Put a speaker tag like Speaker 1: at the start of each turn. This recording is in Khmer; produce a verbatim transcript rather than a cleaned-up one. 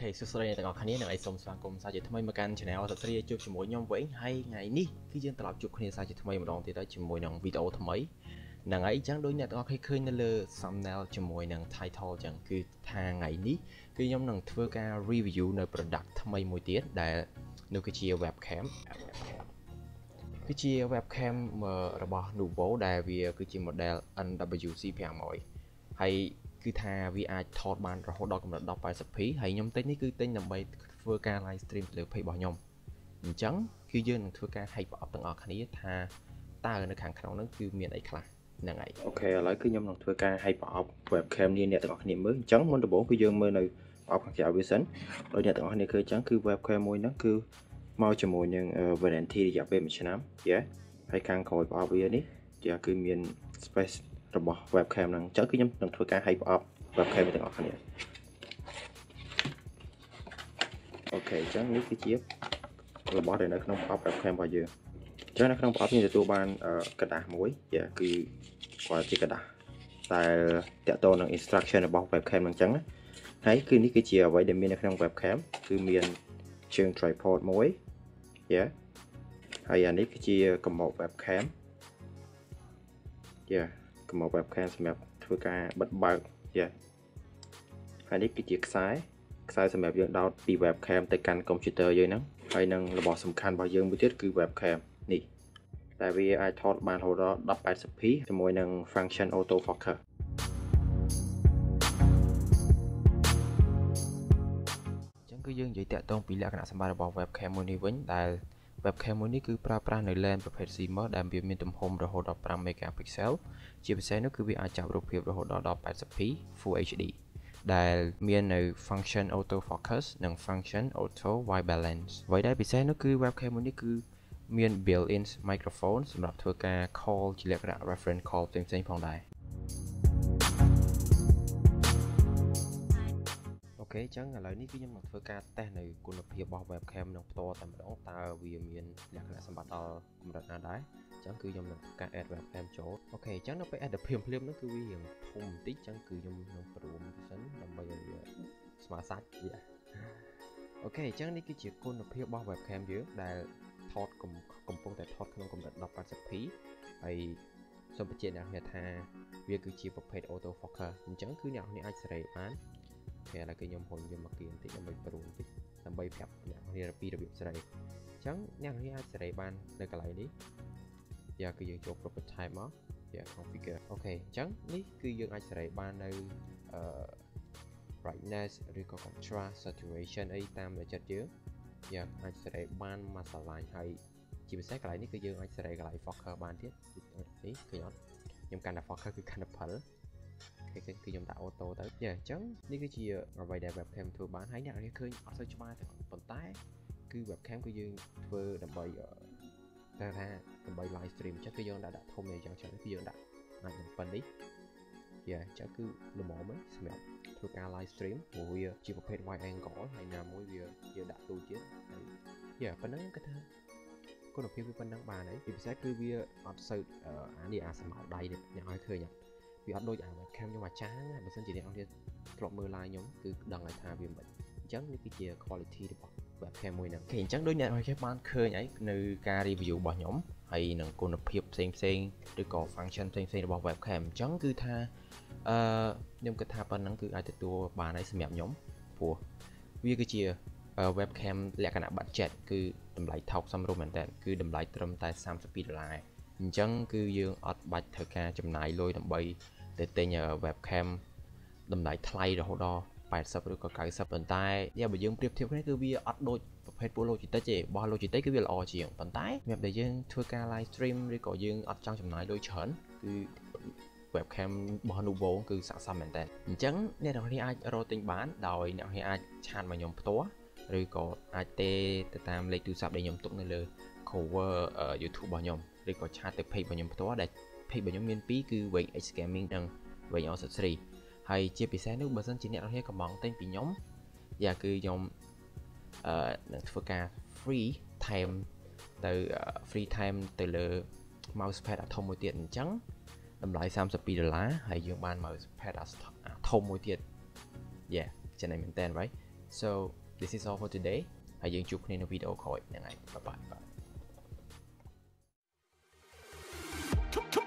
Speaker 1: Okay, so sorry អ្នកទាំងអស់គ្នានឹងឲ្យសូមស្វាគមន៍សាជាថ្មីមកកាន់ channel សស្រីជួបជាមួយខ្ញុំវិញហើយថ្ងៃនេះគឺយើងត្រឡប់ជួបគ្នាសាជាថ្មីម្ដងទៀតហើយជាមួយនឹងវីដេអូថ្មីហ្នឹងហើយអញ្ចឹងដូចអ្នកទាំងអស់គ្នាឃើញនៅលើ thumbnail ជាមួយនឹង title អញ្ចឹងគឺថាថ្ងៃនេះគឺខ្ញុំនឹងធ្វើការ review នៅ product ថ្មីមួយទៀតដែលនោះគឺជា webcam គឺជា webcam របស់ Nuvo ដែលវាគឺជា model เอ็น ดับเบิลยู ซี five hundred ហើយគឺថាវាអាចថតបានរហូតដល់កម្រិត ten eighty p ហើយខ្ញុំទិញនេះគឺទិញដើម្បីធ្វើការ live stream លើ page របស់ខ្ញុំអញ្ចឹងគឺយើងនឹងធ្វើការ hack ប្រអប់ទាំងអស់គ្នាថាតើនៅខាងក្នុងហ្នឹងគឺមានអីខ្លះហ្នឹងហើយអូខេឥឡូវគឺខ្ញុំនឹងធ្វើការ hack ប្រអប់ webcam នេះអ្នកទាំងអស់គ្នាមើលអញ្ចឹងមុនដំបូងគឺយើងមើលនៅប្រអប់ខាងក្រៅវាសិនដោយអ្នកទាំងអស់គ្នាឃើញអញ្ចឹងគឺ webcam មួយហ្នឹងគឺមកជាមួយនឹង warranty រយៈពេលoneឆ្នាំយេហើយខាងក្រោយប្រអប់វានេះជាគឺមាន space របស់ webcam ហ្នឹងអញ្ចឹងគឺខ្ញុំនឹងធ្វើការ hack ប្រអប់ webcam ទាំងអស់គ្នាអូខេអញ្ចឹងនេះគឺជារបស់ដែលនៅក្នុងប្រអប់ webcam របស់យើងអញ្ចឹងនៅក្នុងប្រអប់នេះទទួលបានកដាស់មួយគឺគាត់ជាកដាស់ដែលតាក់ទងនឹង instruction របស់ webcam ហ្នឹងអញ្ចឹងហើយគឺនេះគឺជាអ្វីដែលមាននៅក្នុង webcam គឺមានជើង tripod មួយយេហើយអានេះគឺជា remote webcam យេ remote webcam សម្រាប់ធ្វើការបិទបើកយេហើយនេះគឺជាខ្សែខ្សែសម្រាប់យើងដោតពី webcam ទៅកាន់ computer យើងហ្នឹងហើយនឹងរបស់សំខាន់របស់យើងមួយទៀតគឺ webcam នេះតែវាអាចថតបានរហូតដល់ten eighty p ជាមួយនឹង function auto focus អញ្ចឹងគឺយើងនិយាយតាក់ទងពីលក្ខណៈសម្បត្តិរបស់ webcam មួយនេះវិញដែល webcam មួយនេះគឺប្រើប្រាស់នៅ lens ប្រភេទ CMOS ដែលវាមានទំហំរហូតដល់five megapixel ជាពិសេសនោះគឺវាអាចចាប់រូបភាពរហូតដល់ten eighty p Full เอช ดี ដែលមាននៅ function auto focus និង function auto white balance អ្វីដែលពិសេសនោះគឺ webcam មួយនេះគឺមាន built-in microphone សម្រាប់ធ្វើការ call ជាលក្ខណៈ reference call ផ្សេងៗផងដែរអូខេអញ្ចឹងឥឡូវនេះគឺខ្ញុំនឹងធ្វើការតេស្តនៅគុណភាពរបស់ webcam នឹងផ្ទាល់តែម្ដងតើវាមានលក្ខណៈសម្បត្តិដល់កម្រិតណាដែរអញ្ចឹងគឺខ្ញុំនឹងធ្វើការ add webcam ចូលអូខេអញ្ចឹងនៅពេល add ភ្លាមភ្លាមហ្នឹងគឺវារៀងធំបន្តិចអញ្ចឹងគឺខ្ញុំនឹងប្រួមសិនដើម្បីឲ្យវាស្មើសាច់វាអូខេអញ្ចឹងនេះគឺជាគុណភាពរបស់ webcam យើងដែលថតកំពុងតែថតក្នុងកម្រិតten eighty p ហើយសូមបញ្ជាក់អ្នកនរថាវាគឺជាប្រភេទ auto focus អញ្ចឹងគឺអ្នកនរអាចសេរីបានតែឥឡូវគឺខ្ញុំហុញវាមកគៀនបន្តិចដើម្បីប្រួមបន្តិចដើម្បីប្រាប់អ្នកនរពីរបៀបសេរីអញ្ចឹងអ្នកនរអាចសេរីបាននៅកន្លែងនេះយ៉ាគឺយើងចូល property type មកយ៉ា configure អូខេអញ្ចឹងនេះគឺយើងអាចសេរីបាននៅអឺ brightness ឬក៏ contrast saturation អីតាមដែលចិត្តយើងយើងអាចសេរីបានមួយស្រឡាញ់ហើយជាពិសេសកន្លែងនេះគឺយើងអាចសេរីកន្លែង focus បានទៀតនេះឃើញអត់ខ្ញុំកាន់តែ focus គឺកាន់តែផលគឺខ្ញុំដាក់ auto ទៅយ៉ាអញ្ចឹងនេះគឺជាអ្វីដែល webcam ធ្វើបានហើយអ្នកនរឃើញអត់សូវច្បាស់ទេប៉ុន្តែគឺ webcam គឺយើងធ្វើដើម្បីតែថាដើម្បី live stream អញ្ចឹងគឺយើងដាក់ដាក់ធំនេះអញ្ចឹងគឺយើងដាក់អាចនឹងប៉ុណ្នេះយ៉ាអញ្ចឹងគឺល្មមហ្នឹងសម្រាប់ធ្វើការ live stream ព្រោះវាជាប្រភេទ wide angle ហើយណាមួយវាយើងដាក់ទូទៀតហើយយ៉ាប៉ុណ្ណឹងគឺថាគុណភាពវាប៉ុណ្ណឹងបានហើយពិសេសគឺវាអត់សូវអានេះអាស្មៅដៃនេះអ្នកឲ្យឃើញវាអត់ដូចអា webcam ខ្ញុំអាចារ្យណាបើមិនជាអ្នកអង្គធ្លាប់មើល live ខ្ញុំគឺដឹងហើយថាវាមិនអញ្ចឹងនេះគឺជា quality របស់ webcam មួយហ្នឹងអូខេអញ្ចឹងដូចអ្នកអង្គបានឃើញហើយនៅការ review របស់ខ្ញុំហើយនឹងគុណភាពផ្សេងផ្សេងឬក៏ function ផ្សេងផ្សេងរបស់ webcam អញ្ចឹងគឺថាអឺខ្ញុំគិតថាប៉ុណ្ណឹងគឺអាចទទួលបានហើយសម្រាប់ខ្ញុំព្រោះវាគឺជា webcam លក្ខណៈ budget គឺតម្លៃថោកសមរម្យមែនតើគឺតម្លៃត្រឹមតែthirty-twoដុល្លារអញ្ចឹងគឺយើងអត់បាច់ត្រូវការចំណាយលុយដើម្បីទៅទិញ webcam តម្លៃថ្លៃរហូតដល់eightyឬក៏ninetyប៉ុន្តែយ៉ាបើយើងប្រៀបធៀបគ្នាគឺវាអត់ដូចប្រភេទពួក Logitech ទេរបស់ Logitech គឺវាល្អជាងប៉ុន្តែសម្រាប់តែយើងធ្វើការ live stream ឬក៏យើងអត់ចង់ចំណាយលុយច្រើនគឺ webcam របស់ Nuvo គឺស័ក្តិសមមែនតើអញ្ចឹងអ្នកនរគ្នាអាចរកទិញបានដោយអ្នកនរគ្នាអាចឆាតមកខ្ញុំផ្ទាល់ឬក៏អាចទេទៅតាមលេខទូរស័ព្ទដែលខ្ញុំទុកនៅលើ cover YouTube របស់ខ្ញុំឬក៏ឆាតទៅ page របស់ខ្ញុំផ្ទាល់ដែល page របស់ខ្ញុំមានពីរគឺ វែង H Gaming និងវែង Osatri ហើយជាពិសេសនោះបើសិនជាអ្នកនរគ្នាកំងទិញពីខ្ញុំយ៉ាគឺខ្ញុំអឺនឹងធ្វើការ free time ទៅ free time ទៅលើ mousepad អាធំមួយទៀតអញ្ចឹងតម្លៃthirty-twoដុល្លារហើយយើងបាន mousepad អាធំមួយទៀតយ៉ាចំណេញមែនតើ right so this is all for today ហើយយើងជួបគ្នានៅវីដេអូក្រោយហ្នឹងហើយ bye bye bye